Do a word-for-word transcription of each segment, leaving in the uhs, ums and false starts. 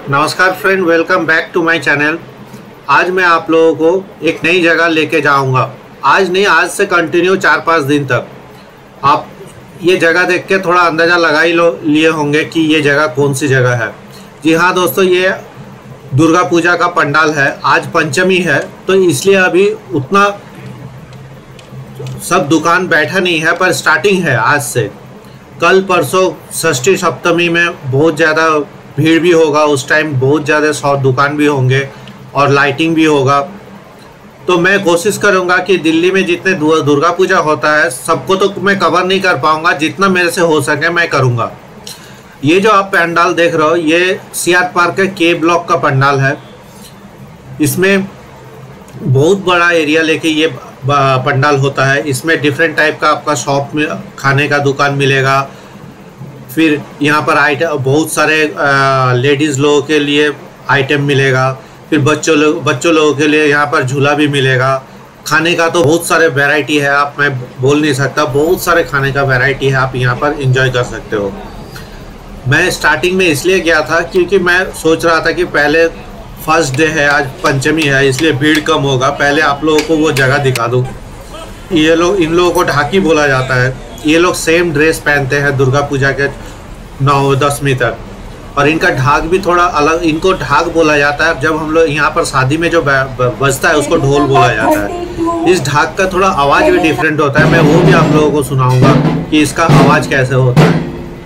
नमस्कार friend, welcome back to my channel. आज मैं आप लोगों को एक नई जगह लेके जाऊंगा। आज नहीं, आज से कंटिन्यू चार पाँच दिन तक आप ये जगह देख के थोड़ा अंदाज़ा लगा ही लो लिए होंगे कि ये जगह कौन सी जगह है। जी हाँ दोस्तों, ये दुर्गा पूजा का पंडाल है। आज पंचमी है तो इसलिए अभी उतना सब दुकान बैठा नहीं है, पर स्टार्टिंग है आज से। कल परसों षष्ठी सप्तमी में बहुत ज़्यादा भीड़ भी होगा, उस टाइम बहुत ज़्यादा सौ दुकान भी होंगे और लाइटिंग भी होगा। तो मैं कोशिश करूंगा कि दिल्ली में जितने दुर्गा पूजा होता है सबको तो मैं कवर नहीं कर पाऊंगा, जितना मेरे से हो सके मैं करूंगा। ये जो आप पंडाल देख रहे हो ये सी आर पार्क के के ब्लॉक का पंडाल है। इसमें बहुत बड़ा एरिया लेके ये पंडाल होता है। इसमें डिफरेंट टाइप का आपका शॉप में खाने का दुकान मिलेगा। फिर यहाँ पर आइटम बहुत सारे लेडीज़ लोगों के लिए आइटम मिलेगा। फिर बच्चों लोग बच्चों लोगों के लिए यहाँ पर झूला भी मिलेगा। खाने का तो बहुत सारे वैरायटी है, आप मैं बोल नहीं सकता, बहुत सारे खाने का वैरायटी है, आप यहाँ पर एंजॉय कर सकते हो। मैं स्टार्टिंग में इसलिए गया था क्योंकि मैं सोच रहा था कि पहले फर्स्ट डे है, आज पंचमी है, इसलिए भीड़ कम होगा। पहले आप लोगों को वो जगह दिखा दूँ। ये लोग इन लोगों को ढाकी बोला जाता है। ये लोग सेम ड्रेस पहनते हैं दुर्गा पूजा के नौ दसवीं तक, और इनका ढाक भी थोड़ा अलग, इनको ढाक बोला जाता है। जब हम लोग यहाँ पर शादी में जो बजता है उसको ढोल बोला जाता है। इस ढाक का थोड़ा आवाज़ भी डिफरेंट होता है, मैं वो भी आप लोगों को सुनाऊंगा कि इसका आवाज़ कैसे होता है।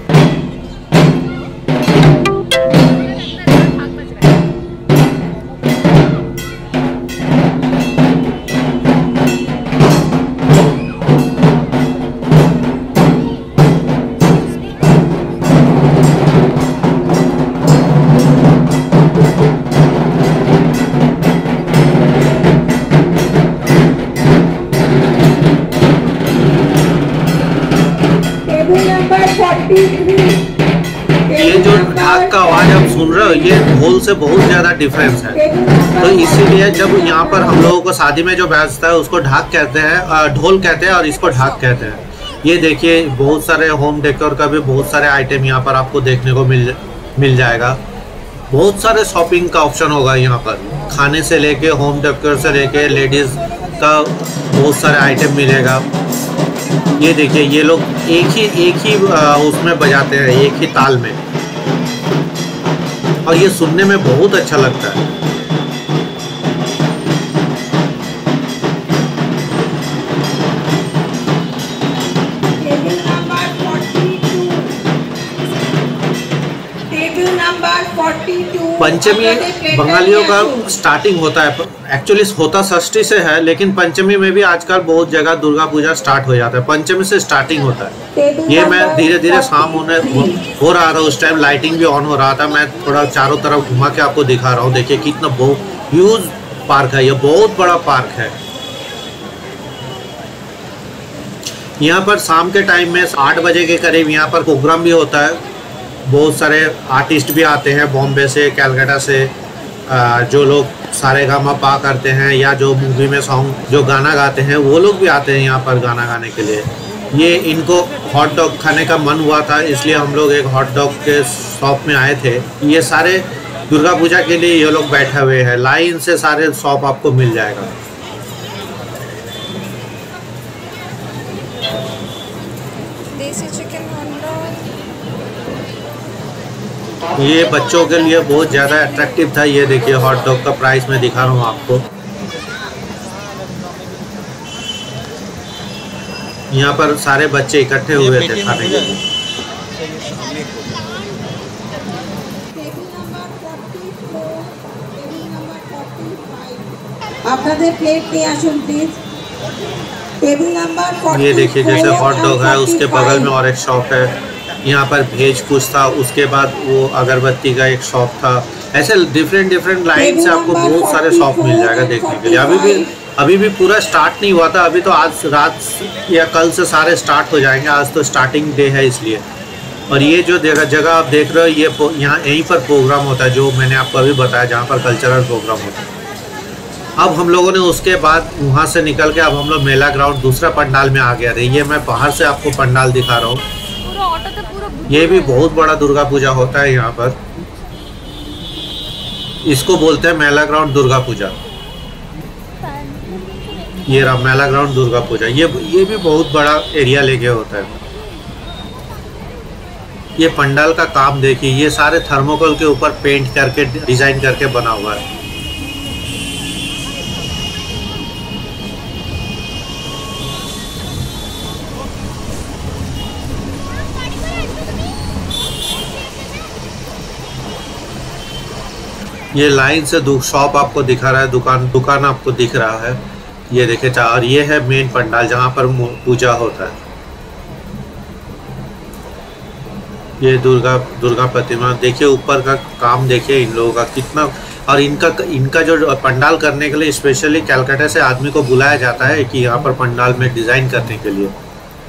ये जो ढाक का आवाज आप सुन रहे हो ये ढोल से बहुत ज़्यादा डिफरेंस है। तो इसीलिए जब यहाँ पर हम लोगों को शादी में जो बजता है उसको ढाक कहते हैं, ढोल कहते हैं, और इसको ढाक कहते हैं। ये देखिए बहुत सारे होम डेकोर का भी बहुत सारे आइटम यहाँ पर आपको देखने को मिल मिल जाएगा। बहुत सारे शॉपिंग का ऑप्शन होगा यहाँ पर, खाने से लेके होम डेकोर से लेके लेडीज़ का बहुत सारे आइटम मिलेगा। ये देखिए ये लोग एक ही एक ही उसमें बजाते हैं, एक ही ताल में, और ये सुनने में बहुत अच्छा लगता है। पंचमी बंगालियों का स्टार्टिंग होता है, एक्चुअली होता षष्ठी से है, लेकिन पंचमी में भी आजकल बहुत जगह दुर्गा पूजा स्टार्ट हो जाता है। पंचमी से स्टार्टिंग होता है। ये मैं धीरे धीरे शाम होने हो रहा था, उस टाइम लाइटिंग भी ऑन हो रहा था। मैं थोड़ा चारों तरफ घुमा के आपको दिखा रहा हूँ। देखिए कितना बहुत ह्यूज पार्क है, ये बहुत बड़ा पार्क है। यहाँ पर शाम के टाइम में आठ बजे के करीब यहाँ पर प्रोग्राम भी होता है। बहुत सारे आर्टिस्ट भी आते हैं बॉम्बे से, कलकत्ता से, जो लोग सारे गामा पा करते हैं या जो मूवी में सॉन्ग जो गाना गाते हैं वो लोग भी आते हैं यहाँ पर गाना गाने के लिए। ये इनको हॉट डॉग खाने का मन हुआ था, इसलिए हम लोग एक हॉट डॉग के शॉप में आए थे। ये सारे दुर्गा पूजा के लिए ये लोग बैठे हुए हैं, लाइन से सारे शॉप आपको मिल जाएगा। देसी चिकन ये बच्चों के लिए बहुत ज़्यादा अट्रैक्टिव था। ये देखिए हॉट डॉग का प्राइस मैं दिखा रहा हूँ आपको। यहाँ पर सारे बच्चे इकट्ठे हुए थे खाने के लिए। ये देखिए जैसे हॉट डॉग है उसके बगल में और एक शॉप है। यहाँ पर भेज कुछ था, उसके बाद वो अगरबत्ती का एक शॉप था। ऐसे डिफरेंट डिफरेंट लाइन से आपको बहुत सारे शॉप मिल जाएगा देखने के लिए। अभी भी अभी भी पूरा स्टार्ट नहीं हुआ था, अभी तो आज रात या कल से सारे स्टार्ट हो जाएंगे। आज तो स्टार्टिंग डे है इसलिए। और ये जो जगह जगह आप देख रहे हो ये यहाँ यहीं पर प्रोग्राम होता है, जो मैंने आपको अभी बताया, जहाँ पर कल्चरल प्रोग्राम होता है। अब हम लोगों ने उसके बाद वहाँ से निकल के अब हम लोग मेला ग्राउंड दूसरा पंडाल में आ गया थे। ये मैं बाहर से आपको पंडाल दिखा रहा हूँ। ये भी बहुत बड़ा दुर्गा पूजा होता है यहाँ पर। इसको बोलते हैं मेला ग्राउंड दुर्गा पूजा। ये रहा मेला ग्राउंड दुर्गा पूजा। ये ये भी बहुत बड़ा एरिया लेके होता है। ये पंडाल का काम देखिए, ये सारे थर्मोकोल के ऊपर पेंट करके डिजाइन करके बना हुआ है। ये लाइन से शॉप आपको दिखा रहा है, दुकान दुकान आपको दिख रहा है। ये देखे चार, और ये है मेन पंडाल जहाँ पर पूजा होता है। ये दुर्गा दुर्गा प्रतिमा देखिए, ऊपर का काम देखिए इन लोगों का कितना। और इनका इनका जो पंडाल करने के लिए स्पेशली कलकत्ता से आदमी को बुलाया जाता है कि यहाँ पर पंडाल में डिज़ाइन करने के लिए।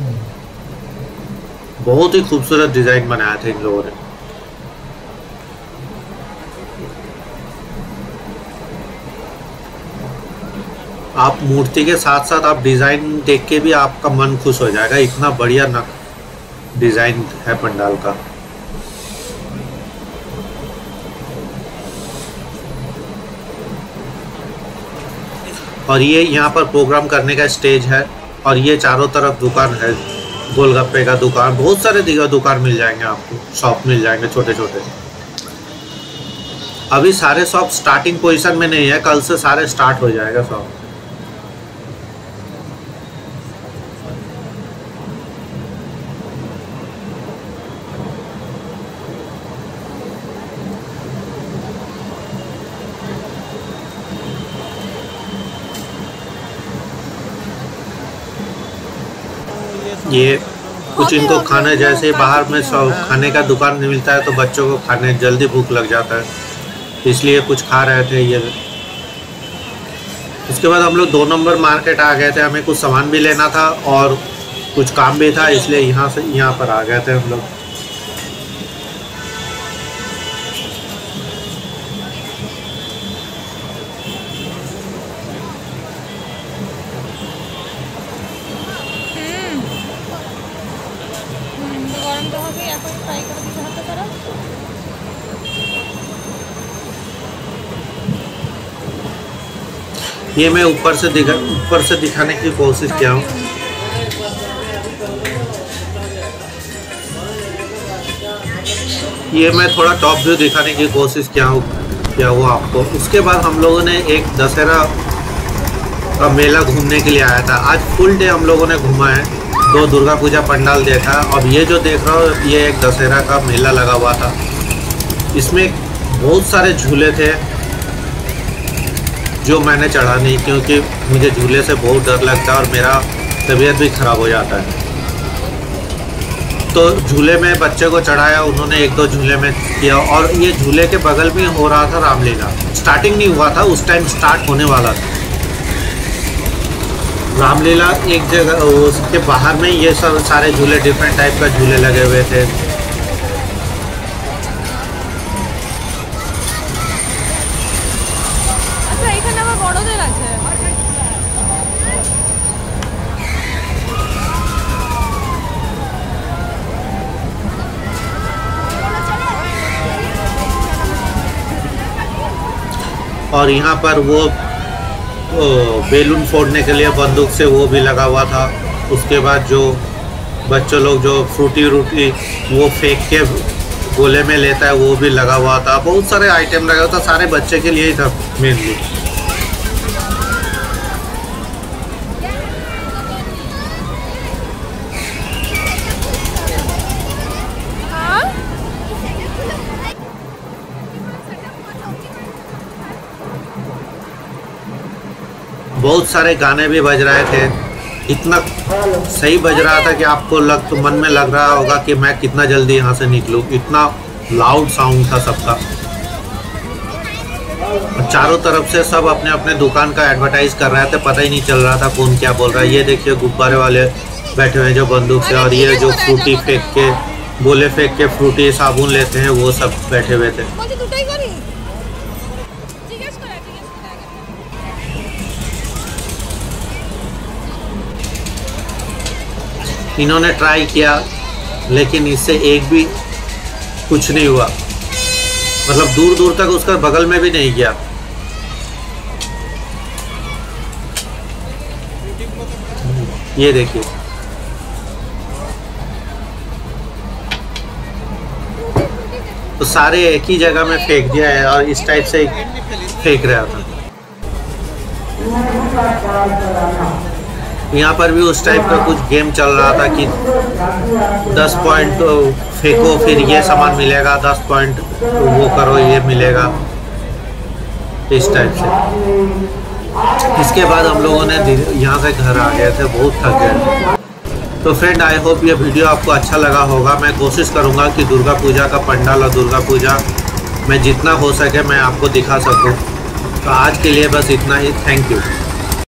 बहुत ही खूबसूरत डिज़ाइन बनाया था इन लोगों ने। आप मूर्ति के साथ साथ आप डिज़ाइन देख के भी आपका मन खुश हो जाएगा, इतना बढ़िया न डिज़ाइन है पंडाल का। और ये यहाँ पर प्रोग्राम करने का स्टेज है। और ये चारों तरफ दुकान है, गोलगप्पे का दुकान, बहुत सारे दुकान मिल जाएंगे आपको, शॉप मिल जाएंगे छोटे छोटे। अभी सारे शॉप स्टार्टिंग पोजीशन में नहीं है, कल से सारे स्टार्ट हो जाएगा शॉप। ये कुछ इनको खाने जैसे बाहर में खाने का दुकान मिलता है तो बच्चों को खाने जल्दी भूख लग जाता है, इसलिए कुछ खा रहे थे ये। उसके बाद हम लोग दो नंबर मार्केट आ गए थे, हमें कुछ सामान भी लेना था और कुछ काम भी था, इसलिए यहाँ से यहाँ पर आ गए थे हम लोग। ये मैं ऊपर से दिखा ऊपर से दिखाने की कोशिश किया हूँ। ये मैं थोड़ा टॉप व्यू दिखाने की कोशिश किया हूँ किया हुआ आपको। उसके बाद हम लोगों ने एक दशहरा का मेला घूमने के लिए आया था। आज फुल डे हम लोगों ने घूमा है, दो दुर्गा पूजा पंडाल देखा। अब ये जो देख रहा हूँ ये एक दशहरा का मेला लगा हुआ था। इसमें बहुत सारे झूले थे जो मैंने चढ़ा नहीं, क्योंकि मुझे झूले से बहुत डर लगता है और मेरा तबीयत भी ख़राब हो जाता है। तो झूले में बच्चे को चढ़ाया उन्होंने, एक दो झूले में किया। और ये झूले के बगल में हो रहा था रामलीला, स्टार्टिंग नहीं हुआ था उस टाइम, स्टार्ट होने वाला था रामलीला। एक जगह उसके बाहर में ये सब सारे झूले, डिफरेंट टाइप का झूले लगे हुए थे। और यहाँ पर वो बेलून फोड़ने के लिए बंदूक से वो भी लगा हुआ था। उसके बाद जो बच्चों लोग जो फ्रूटी रूटी वो फेंक के गोले में लेता है वो भी लगा हुआ था। बहुत सारे आइटम लगा हुआ था, सारे बच्चे के लिए ही था मेनली। बहुत सारे गाने भी बज रहे थे, इतना सही बज रहा था कि आपको लग तो मन में लग रहा होगा कि मैं कितना जल्दी यहाँ से निकलूँ। इतना लाउड साउंड था सबका। चारों तरफ से सब अपने अपने दुकान का एडवर्टाइज कर रहे थे, पता ही नहीं चल रहा था कौन क्या बोल रहा है। ये देखिए गुब्बारे वाले बैठे हुए हैं जो बंदूक से, और ये जो फ्रूटी फेंक के गोले फेंक के फ्रूटी साबुन लेते हैं वो सब बैठे हुए थे। इन्होंने ट्राई किया लेकिन इससे एक भी कुछ नहीं हुआ। मतलब दूर दूर तक उसका बगल में भी नहीं गया। ये देखिए, तो सारे एक ही जगह में फेंक दिया है और इस टाइप से फेंक रहा था। यहाँ पर भी उस टाइप का कुछ गेम चल रहा था कि दस पॉइंट फेंको फिर ये सामान मिलेगा, दस पॉइंट वो करो ये मिलेगा, इस टाइप से। इसके बाद हम लोगों ने यहाँ से घर आ गए थे, बहुत थक गए। तो फ्रेंड, आई होप ये वीडियो आपको अच्छा लगा होगा। मैं कोशिश करूँगा कि दुर्गा पूजा का पंडाल और दुर्गा पूजा मैं जितना हो सके मैं आपको दिखा सकूँ। तो आज के लिए बस इतना ही। Thank you.